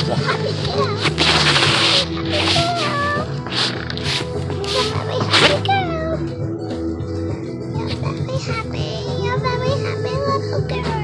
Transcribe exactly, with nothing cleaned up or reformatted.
a happy girl. Happy, happy girl. You're a very happy girl. You're a very happy. You're a very happy little girl.